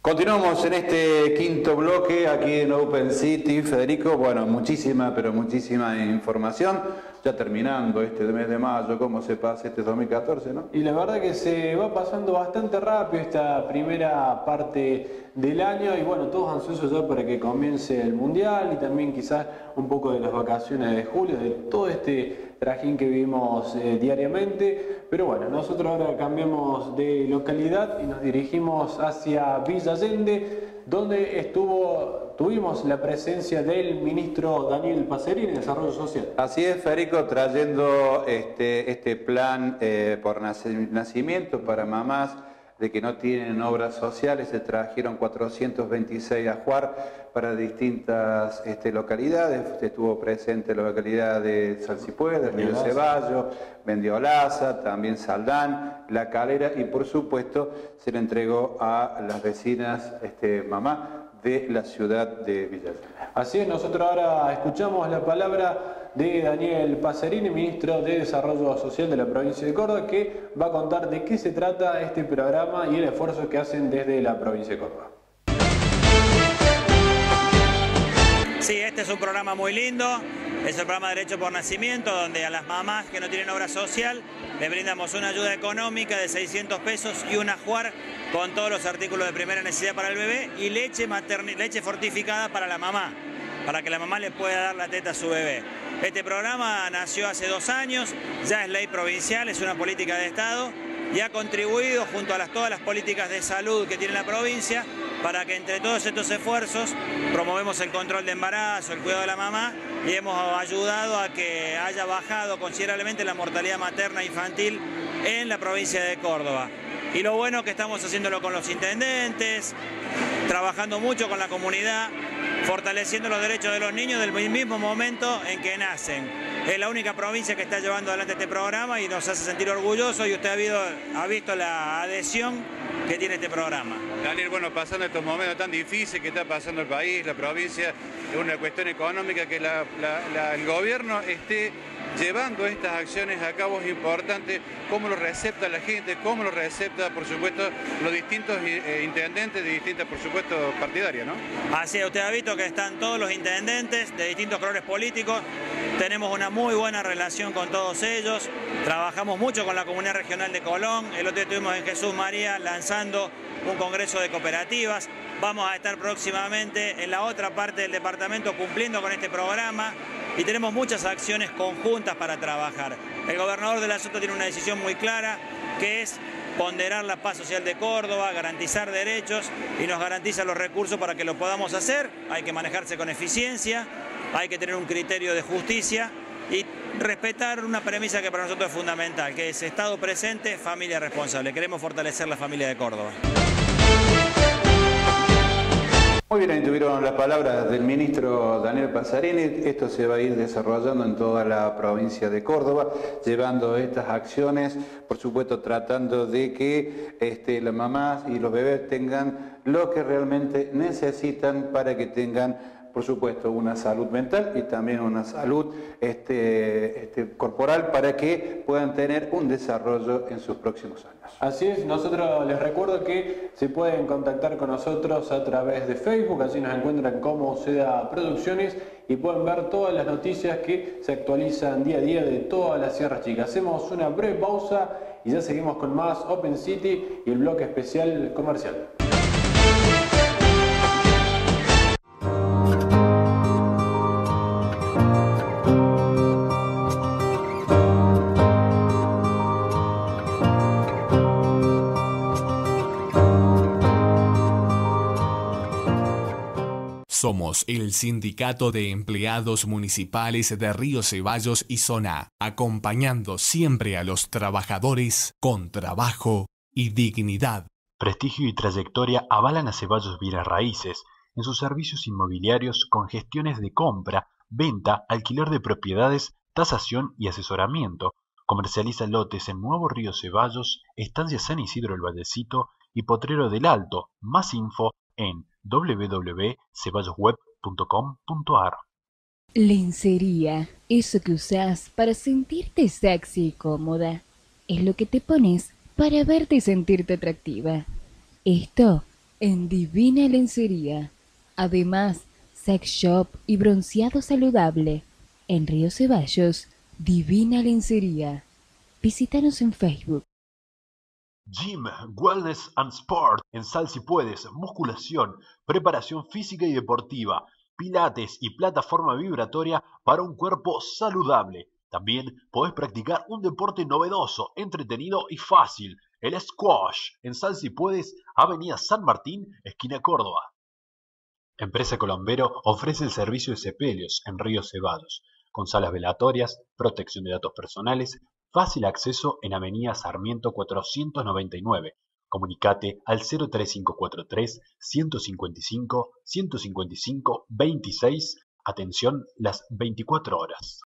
Continuamos en este quinto bloque aquí en Open City, Federico. Bueno, muchísima, pero muchísima información. Ya terminando este mes de mayo, cómo se pasa este 2014, ¿no? Y la verdad que se va pasando bastante rápido esta primera parte del año y bueno, todos ansiosos ya para que comience el Mundial y también quizás un poco de las vacaciones de julio, de todo este trajín que vivimos diariamente. Pero bueno, nosotros ahora cambiamos de localidad y nos dirigimos hacia Villa Allende, donde tuvimos la presencia del ministro Daniel Pacerini de Desarrollo Social. Así es, Federico, trayendo este plan por nacimiento para mamás de que no tienen obras sociales. Se trajeron 426 ajuar para distintas localidades. Estuvo presente la localidad de Salsipuedes, Río Ceballos, Mendiolaza, también Saldán, La Calera, y por supuesto se le entregó a las vecinas mamá de la ciudad de Villa Allende. Así es, nosotros ahora escuchamos la palabra de Daniel Pacerini, ministro de Desarrollo Social de la provincia de Córdoba, que va a contar de qué se trata este programa y el esfuerzo que hacen desde la provincia de Córdoba. Sí, este es un programa muy lindo, es el programa Derecho por Nacimiento, donde a las mamás que no tienen obra social le brindamos una ayuda económica de 600 pesos y un ajuar con todos los artículos de primera necesidad para el bebé y leche fortificada para la mamá, para que la mamá le pueda dar la teta a su bebé. Este programa nació hace 2 años, ya es ley provincial, es una política de Estado y ha contribuido junto a todas las políticas de salud que tiene la provincia para que entre todos estos esfuerzos promovemos el control de embarazo, el cuidado de la mamá y hemos ayudado a que haya bajado considerablemente la mortalidad materna e infantil en la provincia de Córdoba. Y lo bueno que estamos haciéndolo con los intendentes, trabajando mucho con la comunidad, fortaleciendo los derechos de los niños del mismo momento en que nacen. Es la única provincia que está llevando adelante este programa y nos hace sentir orgullosos y usted ha visto la adhesión que tiene este programa. Daniel, bueno, pasando estos momentos tan difíciles que está pasando el país, la provincia, es una cuestión económica que el gobierno esté llevando estas acciones a cabo es importante. Cómo lo recepta la gente, cómo lo recepta, por supuesto, los distintos intendentes de distintas, por supuesto, partidarias, ¿no? Así es, usted ha visto que están todos los intendentes de distintos colores políticos. Tenemos una muy buena relación con todos ellos. Trabajamos mucho con la comunidad regional de Colón. El otro día estuvimos en Jesús María lanzando un congreso de cooperativas. Vamos a estar próximamente en la otra parte del departamento cumpliendo con este programa. Y tenemos muchas acciones conjuntas para trabajar. El gobernador de la Sota tiene una decisión muy clara, que es ponderar la paz social de Córdoba, garantizar derechos y nos garantiza los recursos para que lo podamos hacer. Hay que manejarse con eficiencia, hay que tener un criterio de justicia y respetar una premisa que para nosotros es fundamental, que es Estado presente, familia responsable. Queremos fortalecer la familia de Córdoba. Muy bien, ahí tuvieron las palabras del ministro Daniel Pacerini. Esto se va a ir desarrollando en toda la provincia de Córdoba, llevando estas acciones, por supuesto tratando de que las mamás y los bebés tengan lo que realmente necesitan para que tengan, por supuesto, una salud mental y también una salud corporal para que puedan tener un desarrollo en sus próximos años. Así es, nosotros les recuerdo que se pueden contactar con nosotros a través de Facebook, así nos encuentran como Seda Producciones y pueden ver todas las noticias que se actualizan día a día de todas las Sierras Chicas. Hacemos una breve pausa y ya seguimos con más Open City y el bloque especial comercial. Somos el Sindicato de Empleados Municipales de Río Ceballos y Zona, acompañando siempre a los trabajadores con trabajo y dignidad. Prestigio y trayectoria avalan a Ceballos Bienes Raíces en sus servicios inmobiliarios con gestiones de compra, venta, alquiler de propiedades, tasación y asesoramiento. Comercializa lotes en Nuevo Río Ceballos, Estancia San Isidro el Vallecito y Potrero del Alto. Más info en www.ceballosweb.com.ar. Lencería, eso que usás para sentirte sexy y cómoda, es lo que te pones para verte y sentirte atractiva. Esto en Divina Lencería. Además, sex shop y bronceado saludable. En Río Ceballos, Divina Lencería. Visítanos en Facebook. Gym, Wellness and Sport. En Sal Si Puedes, musculación, preparación física y deportiva, pilates y plataforma vibratoria para un cuerpo saludable. También podés practicar un deporte novedoso, entretenido y fácil, el squash. En Sal Si Puedes, Avenida San Martín, esquina Córdoba. Empresa Colombero ofrece el servicio de sepelios en Río Ceballos, con salas velatorias, protección de datos personales, fácil acceso en Avenida Sarmiento 499. Comunicate al 03543 155 155 26. Atención las 24 horas.